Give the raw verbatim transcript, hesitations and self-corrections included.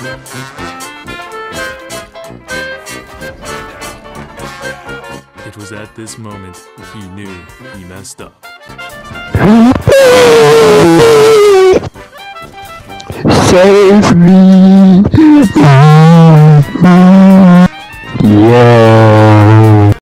It was at this moment he knew he messed up. Save me!